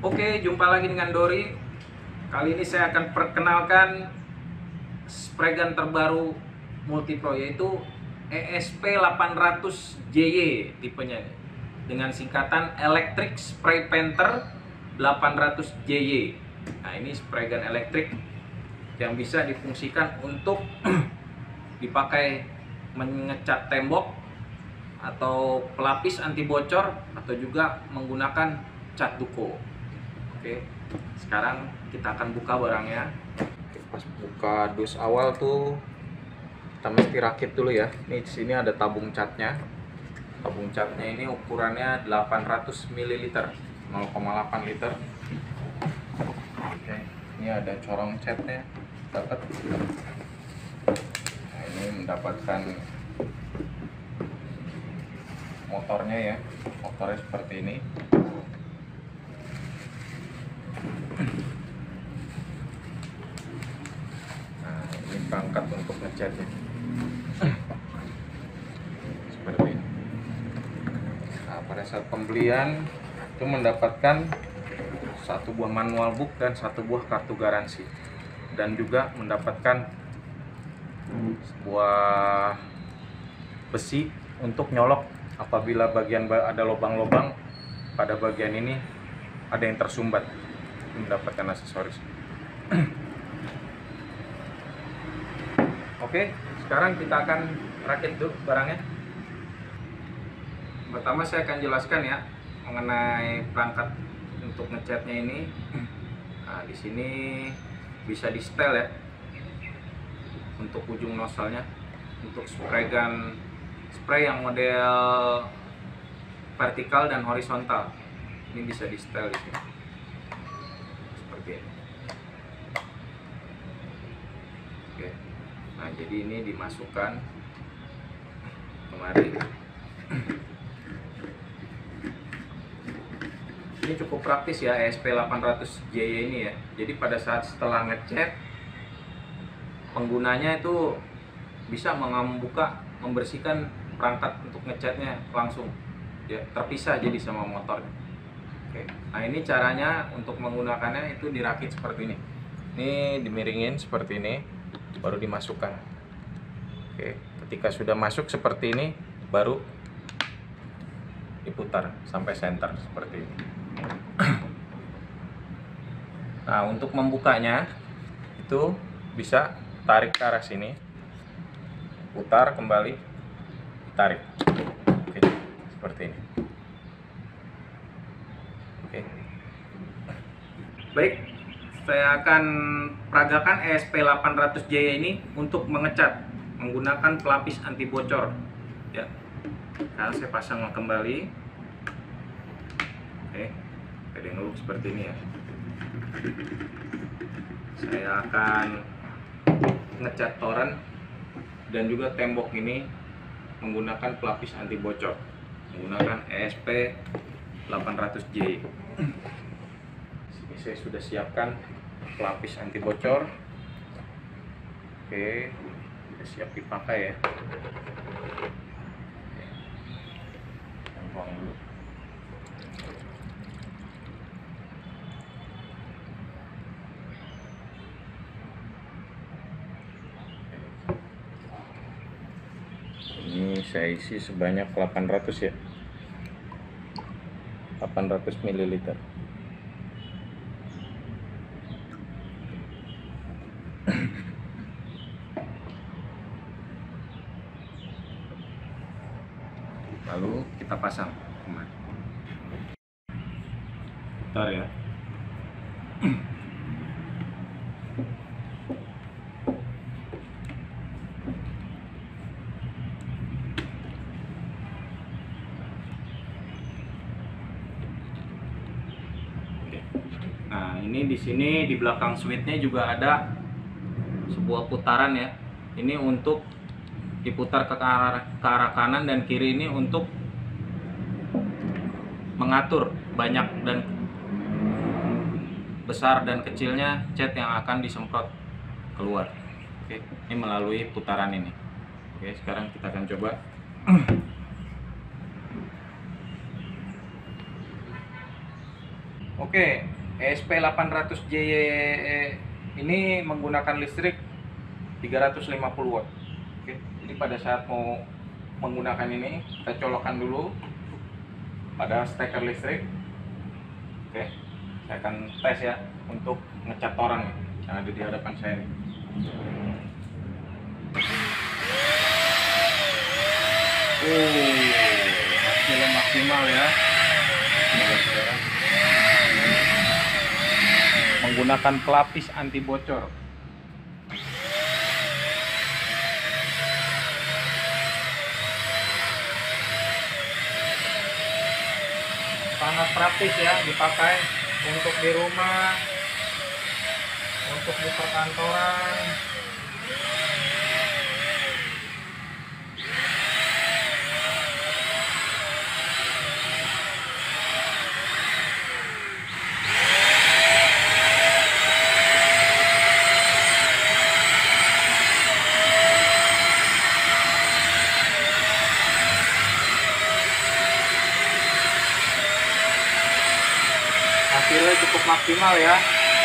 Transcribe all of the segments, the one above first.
Oke, jumpa lagi dengan Dori. Kali ini saya akan perkenalkan spray gun terbaru Multipro, yaitu ESP800JY tipenya, dengan singkatan Electric Spray Painter 800JY. Nah, ini spray gun elektrik yang bisa difungsikan untuk dipakai mengecat tembok atau pelapis anti bocor, atau juga menggunakan cat duko. Oke, sekarang kita akan buka barangnya. Oke, pas buka dus awal tuh kita mesti rakit dulu ya. Ini di sini ada tabung catnya. Tabung catnya ini ukurannya 800 ml, 0,8 liter. Oke, ini ada corong catnya. Dapat. Nah, ini mendapatkan motornya ya. Motornya seperti ini. Nah, ini perangkat untuk ngecatnya seperti ini. Nah, pada saat pembelian itu mendapatkan satu buah manual book dan satu buah kartu garansi, dan juga mendapatkan sebuah besi untuk nyolok apabila bagian ada lubang-lubang pada bagian ini ada yang tersumbat. Mendapatkan aksesoris. Oke, sekarang kita akan rakit dulu barangnya. Pertama saya akan jelaskan ya mengenai perangkat untuk ngecatnya ini. Nah, di sini bisa di setel ya untuk ujung nozzle-nya. Untuk spray gun, spray yang model vertikal dan horizontal, ini bisa di setel di sini seperti ini. Oke, nah jadi ini dimasukkan kemari. Ini cukup praktis ya ESP800JY ini ya. Jadi pada saat setelah ngecat, penggunanya itu bisa membuka, membersihkan perangkat untuk ngecatnya langsung ya, terpisah jadi sama motor. Oke, nah ini caranya untuk menggunakannya itu dirakit seperti ini. Ini dimiringin seperti ini, baru dimasukkan. Oke, ketika sudah masuk seperti ini, baru diputar sampai center seperti ini. Nah, untuk membukanya itu bisa tarik ke arah sini, putar kembali, tarik. Oke, seperti ini. Oke. Baik, saya akan peragakan ESP800JY ini untuk mengecat menggunakan pelapis anti bocor ya. Sekarang saya pasang kembali. Oke, pegang dulu seperti ini ya. Saya akan ngecat toren dan juga tembok ini menggunakan pelapis anti bocor, menggunakan ESP800JY. Sini saya sudah siapkan pelapis anti bocor. Oke, sudah siap dipakai ya. Buang dulu. Ini saya isi sebanyak 800 ya, 800 ml. Lalu kita pasang kemari. Bentar ya. Nah, ini di sini di belakang switchnya juga ada sebuah putaran ya. Ini untuk diputar ke arah kanan dan kiri, ini untuk mengatur banyak dan besar dan kecilnya cat yang akan disemprot keluar. Oke, ini melalui putaran ini. Oke, sekarang kita akan coba. Oke, ESP 800JY ini menggunakan listrik 350 watt. Oke, jadi pada saat mau menggunakan ini, kita colokkan dulu pada steker listrik. Oke, saya akan tes ya untuk ngecat toran yang ada di hadapan saya nih. Hasilnya maksimal ya. Menggunakan pelapis anti bocor. Sangat praktis ya dipakai untuk di rumah, untuk di perkantoran. Hasilnya cukup maksimal ya.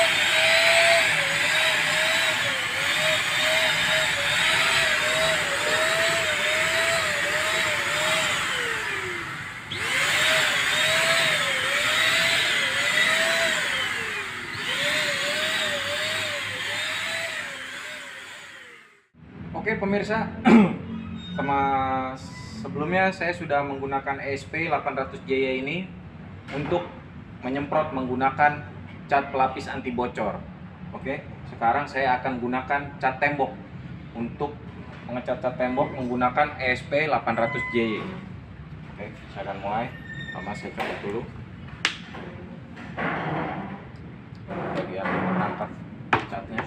Oke pemirsa, sebelumnya saya sudah menggunakan ESP 800JY ini untuk menyemprot menggunakan cat pelapis anti bocor. Oke, sekarang saya akan gunakan cat tembok untuk mengecat cat tembok menggunakan ESP 800JY. Oke, saya akan mulai. Pertama saya coba dulu bagian menangkap catnya.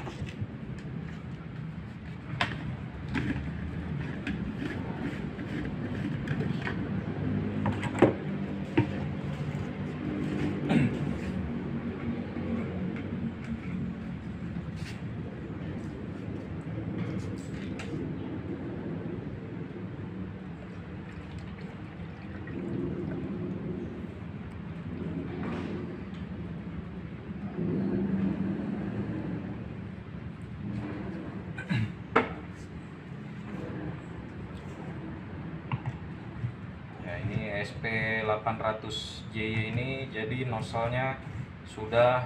ESP 800JY ini jadi nozzle-nya sudah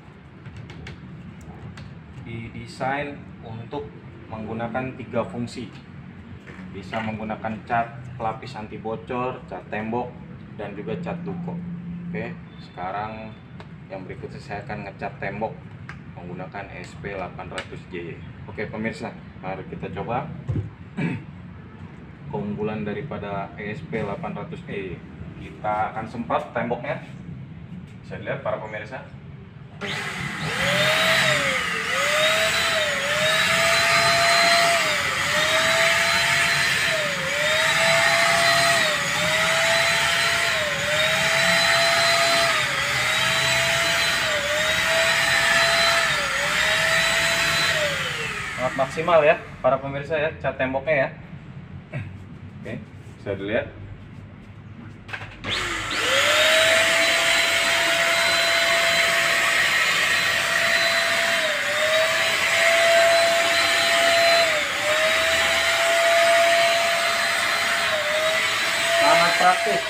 didesain untuk menggunakan 3 fungsi. Bisa menggunakan cat pelapis anti bocor, cat tembok, dan juga cat duko. Oke, sekarang yang berikutnya saya akan ngecat tembok menggunakan ESP 800JY. Oke pemirsa, mari kita coba. Keunggulan daripada ESP 800E, kita akan semprot temboknya. Bisa dilihat para pemirsa. Sangat maksimal ya para pemirsa ya cat temboknya ya. Oke, bisa dilihat. Sangat praktis.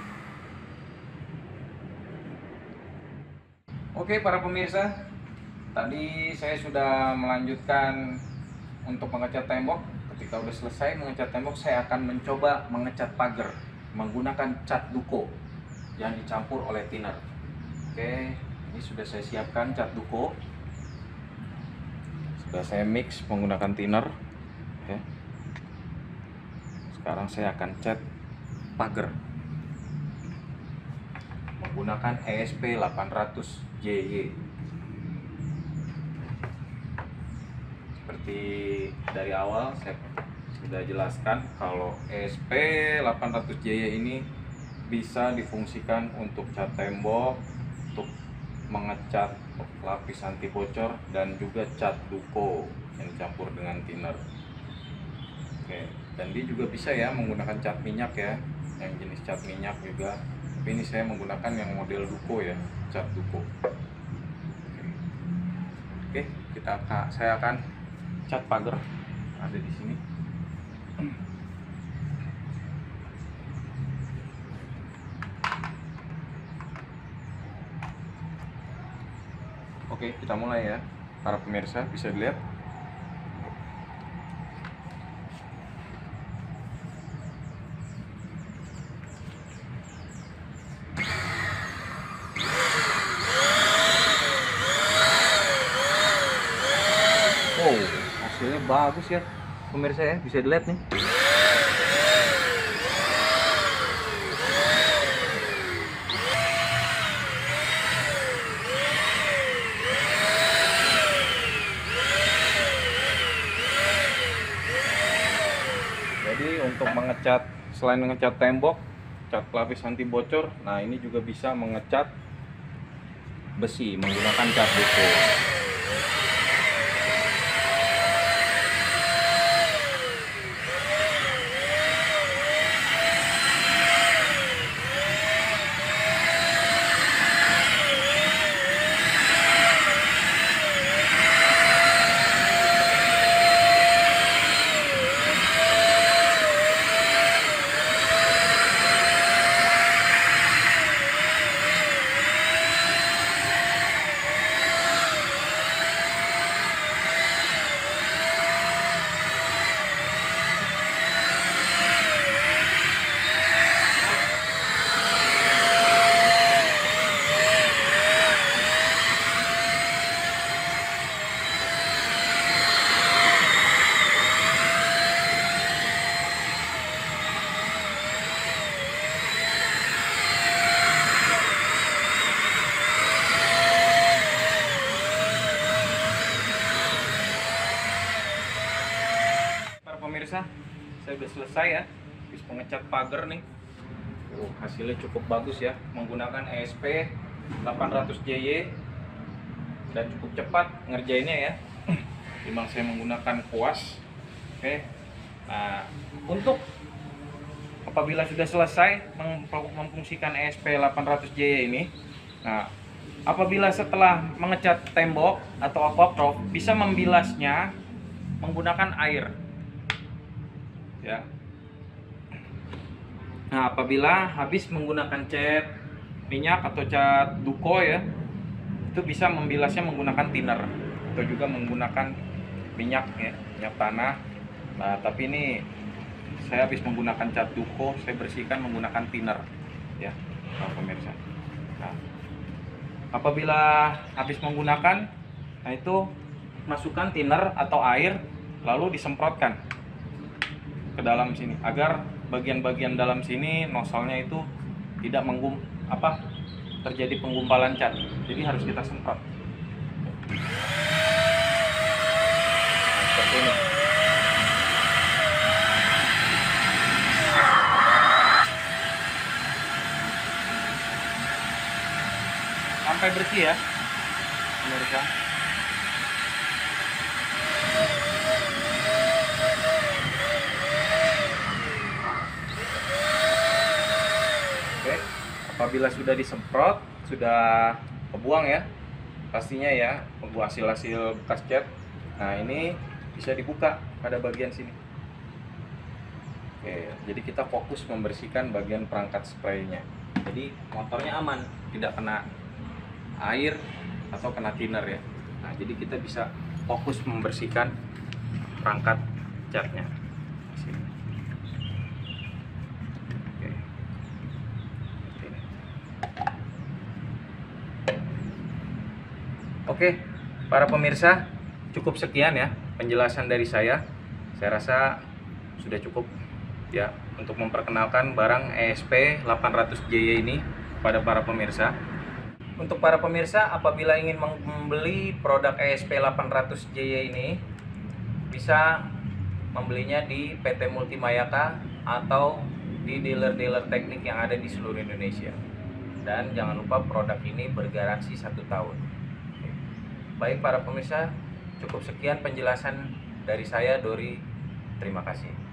Oke para pemirsa, tadi saya sudah melanjutkan untuk mengecat tembok. Ketika udah selesai mengecat tembok, saya akan mencoba mengecat pagar menggunakan cat duko yang dicampur oleh thinner. Oke, ini sudah saya siapkan cat duko. Sudah saya mix menggunakan thinner. Oke. Sekarang saya akan cat pagar menggunakan ESP 800 JY. Seperti dari awal saya sudah jelaskan kalau ESP 800 JY ini bisa difungsikan untuk cat tembok, untuk mengecat lapis anti bocor, dan juga cat duko yang dicampur dengan thinner. Oke, dan dia juga bisa ya menggunakan cat minyak ya, yang jenis cat minyak juga. Tapi ini saya menggunakan yang model duko ya, cat duko. Oke, saya akan cat pagar ada di sini. Oke, kita mulai ya. Para pemirsa bisa dilihat. Oh, hasilnya bagus ya pemirsa ya, bisa dilihat nih. Jadi untuk mengecat, selain mengecat tembok, cat pelapis anti bocor, nah ini juga bisa mengecat besi menggunakan cat duko. Pemirsa, saya sudah selesai ya, habis pengecat pagar nih. Hasilnya cukup bagus ya, menggunakan ESP 800 JY dan cukup cepat ngerjainnya ya. Memang saya menggunakan kuas. Oke. Nah, untuk apabila sudah selesai memfungsikan ESP 800 JY ini, nah apabila setelah mengecat tembok atau apoptof bisa membilasnya menggunakan air. Ya. Nah, apabila habis menggunakan cat minyak atau cat duko ya, itu bisa membilasnya menggunakan thinner atau juga menggunakan minyak ya, minyak tanah. Nah, tapi ini saya habis menggunakan cat duko, saya bersihkan menggunakan thinner ya, pemirsa. Nah, apabila habis menggunakan, nah itu masukkan thinner atau air lalu disemprotkan ke dalam sini agar bagian-bagian dalam sini nosolnya itu tidak terjadi penggumpalan cat. Jadi harus kita semprot. Nah, seperti ini. Sampai bersih ya, pemirsa. Apabila sudah disemprot, sudah kebuang ya, pastinya ya, membuang hasil-hasil bekas cat. Nah, ini bisa dibuka pada bagian sini. Oke, jadi kita fokus membersihkan bagian perangkat spraynya. Jadi motornya aman, tidak kena air atau kena thinner ya. Nah, jadi kita bisa fokus membersihkan perangkat catnya. Sini. Oke. Ini. Oke, para pemirsa, cukup sekian ya penjelasan dari saya. Saya rasa sudah cukup ya untuk memperkenalkan barang ESP 800JY ini pada para pemirsa. Untuk para pemirsa, apabila ingin membeli produk ESP 800JY ini, bisa membelinya di PT Multimayaka atau di dealer-dealer teknik yang ada di seluruh Indonesia. Dan jangan lupa produk ini bergaransi 1 tahun. Baik para pemirsa, cukup sekian penjelasan dari saya, Dori. Terima kasih.